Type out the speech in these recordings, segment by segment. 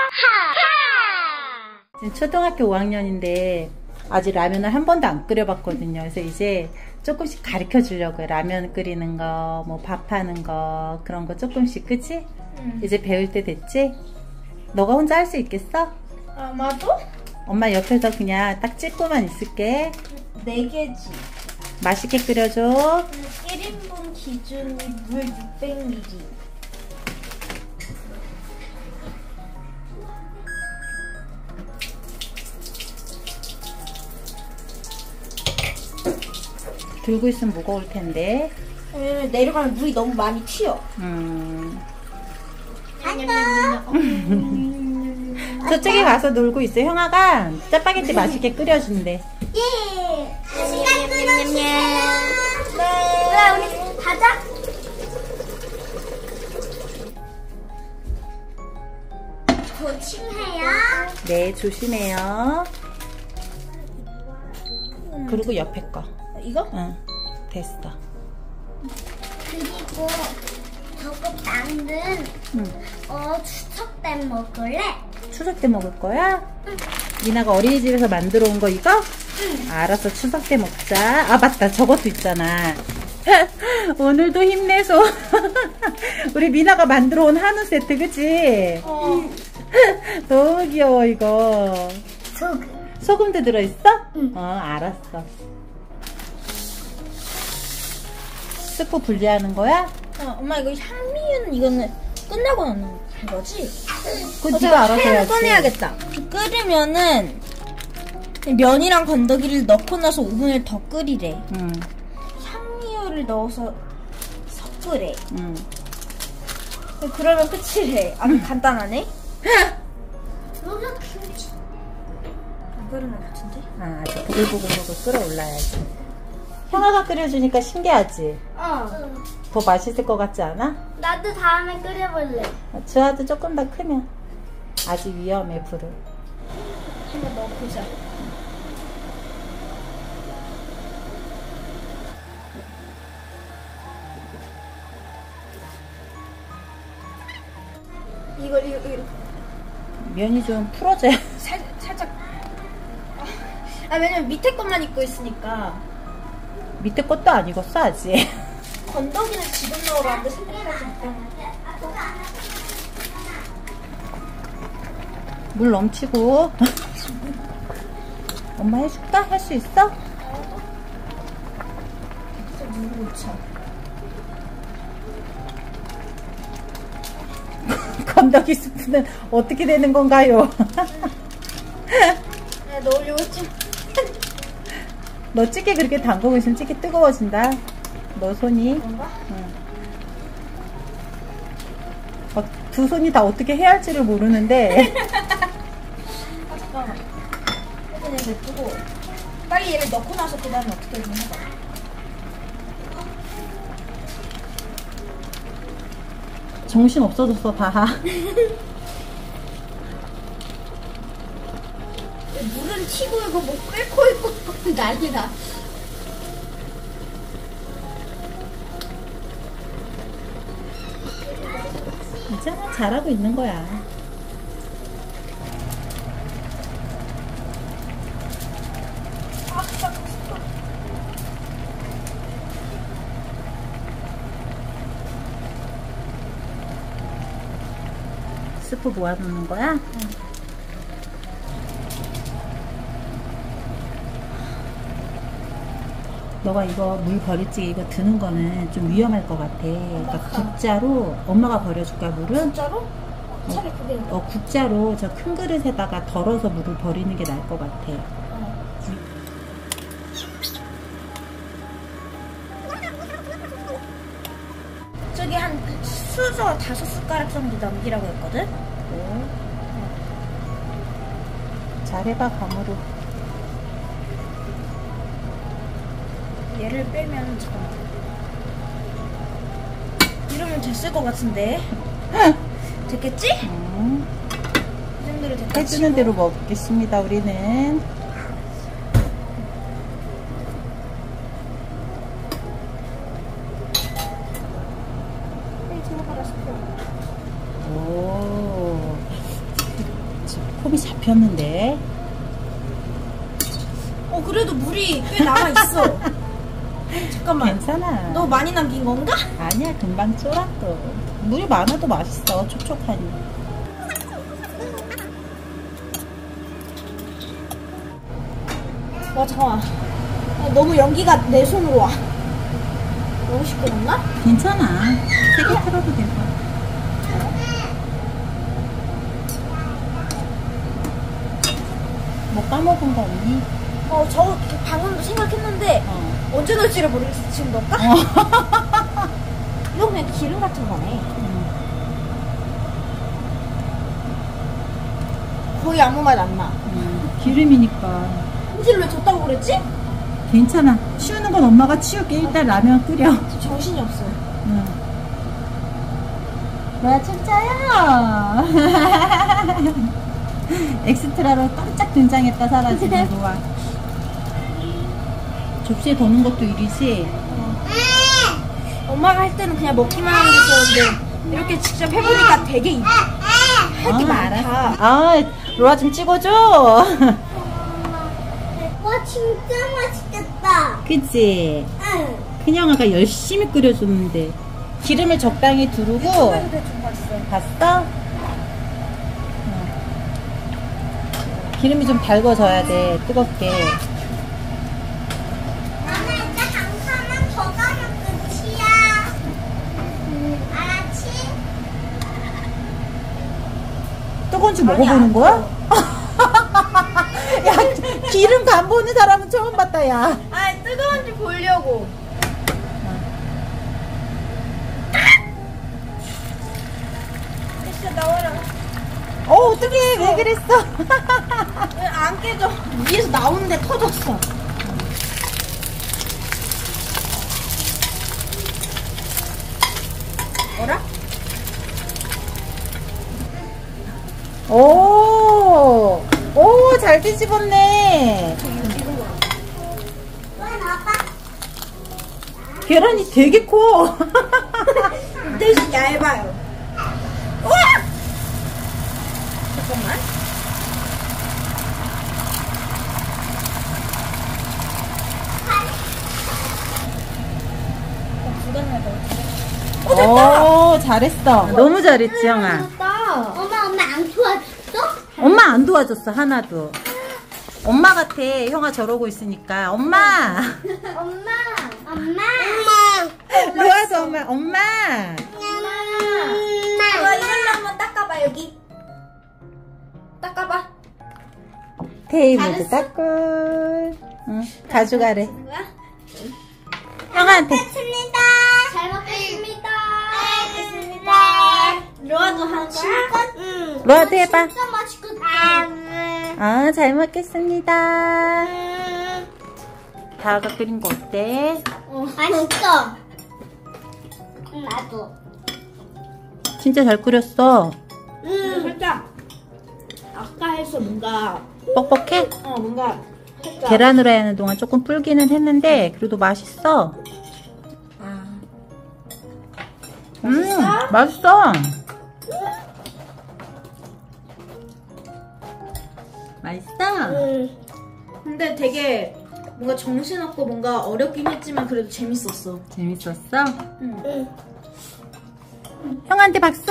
지금 초등학교 5학년인데 아직 라면을 한 번도 안 끓여봤거든요. 그래서 이제 조금씩 가르쳐 주려고요. 라면 끓이는 거, 뭐 밥하는 거, 그런 거 조금씩, 그치? 이제 배울 때 됐지? 너가 혼자 할 수 있겠어? 아마도? 엄마 옆에서 그냥 딱 찍고만 있을게. 4개지. 맛있게 끓여줘. 1인분 기준이 물 600ml. 들고 있으면 무거울 텐데. 왜냐면 내려가면 물이 너무 많이 튀어. 저쪽에 가서 놀고 있어. 형아가 짜파게티 맛있게 끓여준대. 예! 시간 끌어주세요. 네. 우리 가자. 조심해요. 네, 조심해요. 그리고 옆에 거. 이거? 응, 됐어. 그리고 저거 당근 추석 때 먹을래? 추석 때 먹을 거야? 미나가 어린이집에서 만들어 온 거 이거? 알았어, 추석 때 먹자. 아, 맞다, 저것도 있잖아. 오늘도 힘내서 우리 미나가 만들어 온 한우 세트, 그치? 너무 귀여워 이거. 소금도 들어있어? 알았어. 스프 분리하는 거야? 엄마 이거 향미윤 이거는 끝나고 넣는 거지? 그거 네가 알아서 해야지. 꺼내야겠다. 끓으면은 면이랑 건더기를 넣고 나서 5분을 더 끓이래. 향미유를 넣어서 섞으래. 그러면 끝이래. 아주 간단하네. 안 끓은 것 같은데? 아주 보글보글보글 끓어올라야지. 형아가 끓여주니까 신기하지? 더 맛있을 것 같지 않아? 나도 다음에 끓여볼래. 주아도 조금 더 크면. 아직 위험해, 불을. 한번 넣어보자. 이거. 면이 좀 풀어져야. 살짝. 왜냐면 밑에 것만 입고 있으니까. 밑에 것도 안 익었어, 아직. 건더기는 지금 넣으라는데 생각하지 못하네. 물 넘치고. 엄마 해줄까? 할 수 있어? 물 묻혀. 건더기 스프는 어떻게 되는 건가요? 넣으려고 했지. 너 찌개 그렇게 담그고 있으면 찌개 뜨거워진다. 너 손이. 그런가? 두 손이 다 어떻게 해야 할지를 모르는데. 잠깐만. 일단 얘를 냅두고 빨리 얘를 넣고 나서 그 다음에 어떻게 좀 해봐. 정신 없어졌어, 다. 물은 튀고 이거 뭐 끓고 있고 난리나. 괜찮아, 잘하고 있는 거야. 스프 모아놓는 거야? 응. 너가 이거 물 버리찌개 이거 드는 거는 좀 위험할 것 같아. 그러니까 국자로 엄마가 버려줄까, 물은? 진짜로? 차라리 그게. 국자로 저 큰 그릇에다가 덜어서 물을 버리는 게 나을 것 같아. 저기 한 수저 5숟가락 정도 넘기라고 했거든? 잘해봐, 감으로. 얘를 빼면 잠깐만. 이러면 됐을 것 같은데. 됐겠지? 이 정도로 됐다. 해주는 대로 먹겠습니다, 우리는. 들어가라 싶어. 오. 폼이 잡혔는데. 그래도 물이 꽤 남아있어. 잠깐만. 괜찮아. 너 많이 남긴 건가? 아니야, 금방 쫄아 또. 물이 많아도 맛있어, 촉촉하니. 와, 잠깐만. 너무 연기가 내 손으로 와. 너무 시끄럽나? 괜찮아. 세게 틀어도 되고. 뭐 까먹은 거 없니? 저 방금도 생각했는데 언제 넣을지를 모르겠어. 지금 넣을까? 이거 그냥 기름 같은 거네. 거의 아무 맛 안 나. 기름이니까. 힌지를 왜 줬다고 그랬지? 괜찮아. 치우는 건 엄마가 치울게. 일단 라면 끓여. 지금 정신이 없어. 뭐야, 진짜야? 엑스트라로 깜짝 등장했다, 사라지네, 노아. 접시에 도는 것도 일이지? 엄마가 할 때는 그냥 먹기만 하면 됐었는데 이렇게 직접 해보니까 되게 할 게 많다. 로아 좀 찍어줘. 와 진짜 맛있겠다. 그치? 응. 큰영아가 열심히 끓여줬는데. 기름을 적당히 두르고. 좀 봤어. 봤어? 기름이 좀 달궈져야 돼, 뜨겁게. 엄마 이제 한 칸만 더 가면 끝이야. 알았지? 뜨거운지 먹어보는 거야? 야, 기름 간 보는 사람은 처음 봤다, 야. 뜨거운지 보려고. 진짜 나와라. 어떡해, 왜 그랬어? 왜 안 깨져? 위에서 나오는데 터졌어. 뭐라? 오, 잘 뒤집었네. 왜 나봐? 계란이 되게 커. 대신 얇아요. 우와! 잠깐만. 오, 잘했어. 너무 잘했지, 형아. 엄마 안 도와줬어? 엄마 안 도와줬어, 하나도. 엄마 같아, 형아 저러고 있으니까. 엄마! 엄마. 로아도 엄마. 이걸로 한번 닦아봐, 여기. 닦아봐. 테이블도 닦고. 응, 가져가래. 형아한테. 먹겠습니다. 잘 먹겠습니다. 로아도 하는 거야? 응. 로아도 해봐. 진짜 맛있겠다. 잘 먹겠습니다. 다아가 끓인 거 어때? 맛있어. 나도. 진짜 잘 끓였어. 근데 살짝 아까 해서 뭔가 뻑뻑해? 뭔가 살짝 계란으로 하는 동안 조금 불기는 했는데 그래도 맛있어. 맛있어. 맛있어? 근데 되게 뭔가 정신없고 뭔가 어렵긴 했지만 그래도 재밌었어. 재밌었어? 응. 형한테 박수!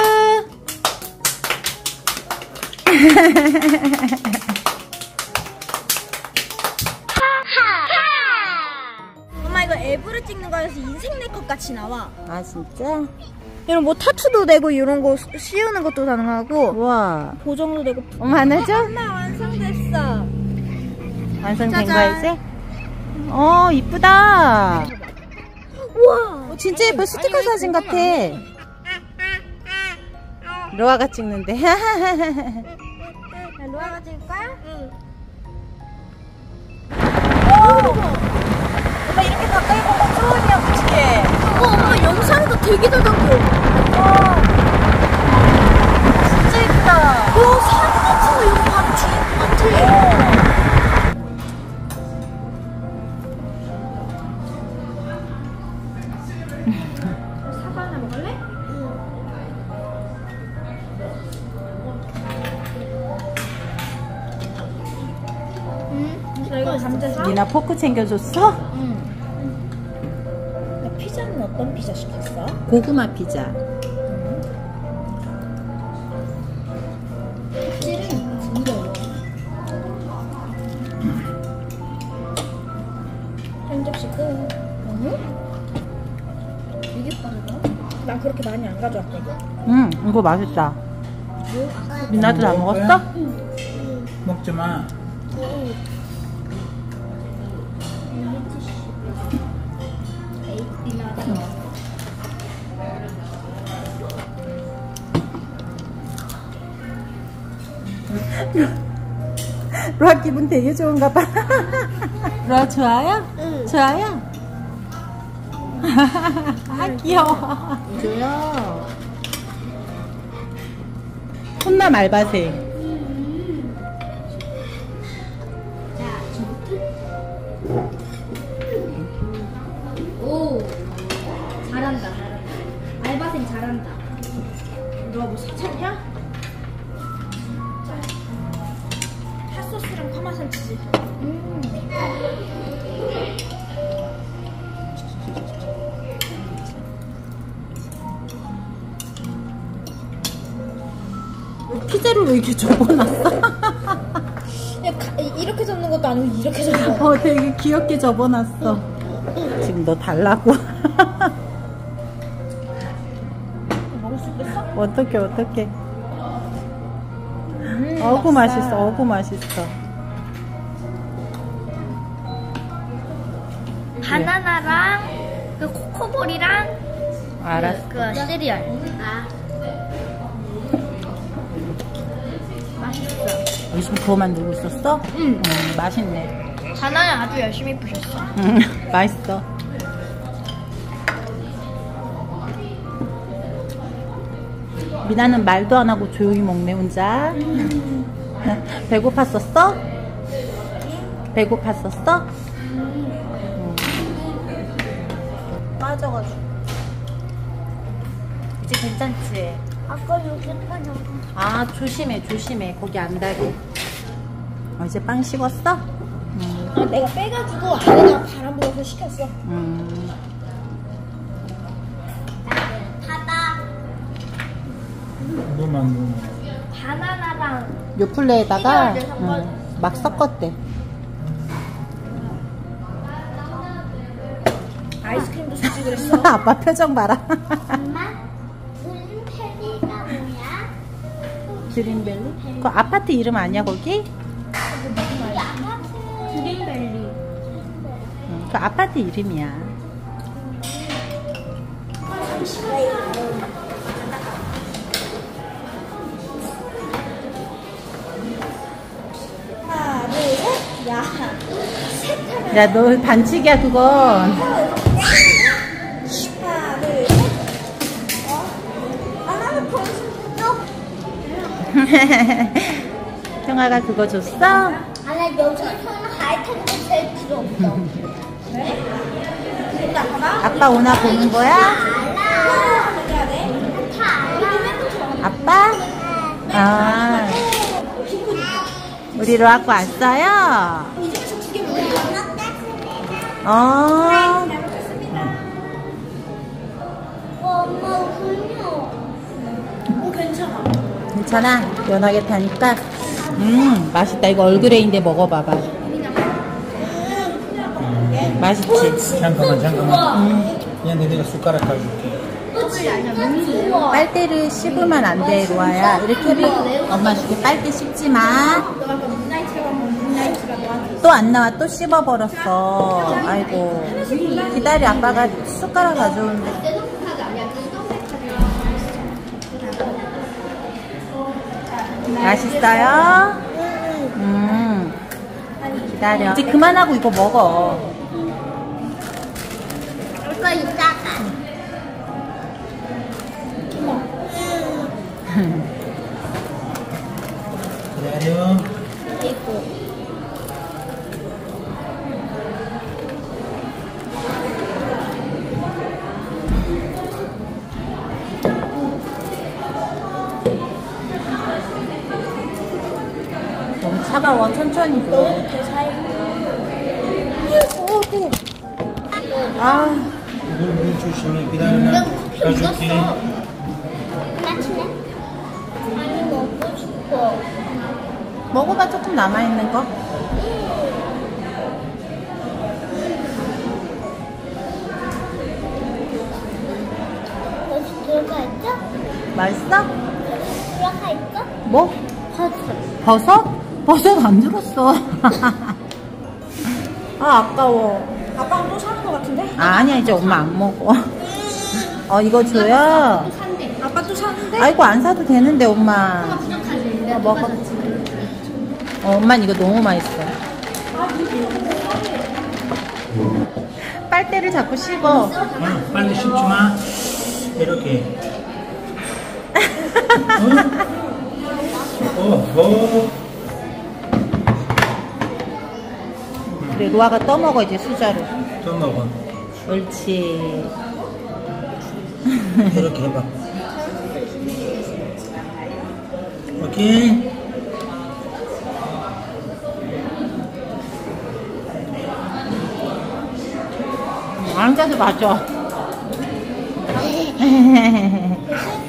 엄마 이거 앱으로 찍는 거여서 인생 내 것 같이 나와. 아, 진짜? 이런 뭐 타투도 되고 이런 거 씌우는 것도 가능하고 우와. 보정도 되고. 엄마 하나 줘? 엄마 완성됐어. 완성된 짜잔. 거야, 이제? 이쁘다. 우와. 진짜 예뻐. 스티커 사진 같아. 로아가 찍는데. 로아가 찍을 거야? 응. 엄마 이렇게 가까이 보면 처음이야, 무지개. 엄마 영상도 되게 잘 담겨. 진짜 예쁘다. 사진 같은 거 이거 바로 주인 같아. 사과 하나 먹을래? 이거 감자. 미나 포크 챙겨줬어? 응. 피자는 어떤 피자 시켰어? 고구마 피자. 찌는 부드러워. 한 접시 끝. 이게 빠르다? 난 그렇게 많이 안 가져왔거든. 이거 맛있다. 미나도 다 먹었어? 먹지 마. 로아 기분 되게 좋은가 봐. 로아 좋아요? 응. 좋아요? 아 귀여워. 줘요. 혼남 알바생. 오, 잘한다. 알바생 잘한다. 너 뭐 사찰이야? 핫소스랑 파마산 치즈. 피자를 왜 이렇게 접어놨어? 이렇게 접는 것도 아니고 이렇게 접는 거. 되게 귀엽게 접어놨어. 지금 너 달라고. 먹을 수 있겠어? 어떡해. 어구 맛있어. 어구 맛있어. 바나나랑 그 코코볼이랑 알았어. 그 시리얼. 아. 맛있어. 요즘 그거 만들고 있었어? 응. 맛있네. 바나나 아주 열심히 부셨어. 맛있어. 미나는 말도 안 하고 조용히 먹네 혼자. 배고팠었어? 배고팠었어? 빠져가지고. 이제 괜찮지? 아까 여기 빠져. 아 조심해 거기 안 닿게. 이제 빵 식었어? 아, 내가 빼가지고 안에다 바람 불어서 시켰어. 바다 너만 바나나랑 요플레에다가 이걸 이제 막 섞었대. 아이스크림도 사지 그랬어. 아빠 표정 봐라. 엄마 그린베리가 뭐야? 그린벨리? 그 아파트 이름 아니야 거기? 그린벨리. 그 아파트 이름이야. 하나, 둘, 셋. 야, 셋 하면. 야 너 반칙이야 그건. 하나, 둘, 셋. 아, 벌써. 형아가 그거 줬어? 아니 여기서는 아이템도 제일 필요 없어. 아빠 오나 보는 거야? 아빠? 아 우리 로아고 왔어요? 어 엄마 그녀. 괜찮아. 괜찮아? 연하게 타니까 맛있다. 이거 얼그레이인데 먹어봐봐. 맛있지? 잠깐만. 얘한테 내가 숟가락 가줄게. 빨대를 씹으면 안 돼, 로아야. 이렇게 해봐. 엄마 줄게. 빨대 씹지 마. 너가 아까 문나이트라고 하면 문나이트가 너한테 또 안 나와. 또 씹어버렸어. 아이고. 기다려. 아빠가 숟가락 가져오는데. 맛있어요? 기다려. 이제 그만하고 이거 먹어. 이거 이따가. 기다려. 너무 차가워. 천천히 줘. 그 사이 아, 물 조심해. 기다리면 가줄게. 마치네. 아니 먹고 싶어. 먹어봐. 조금 남아있는 거. 여기 들어가 있어? 맛있어? 들어가 있어? 뭐? 버섯. 버섯? 버섯 안 들었어. 아, 아까워. 아빠가 또 사는 거 같은데? 아니야, 이제 엄마 안 먹어. 이거 줘요? 아빠 또 사는데? 아이고, 안 사도 되는데, 엄마. 먹어. 엄마는 이거 너무 맛있어. 빨대를 자꾸 씹어. 빨리 씹지 마. 이렇게. 그래, 로아가 떠먹어, 이제 수저를. 또 먹어. 옳지. 이렇게 해봐. 오케이. 앉아서 맞아.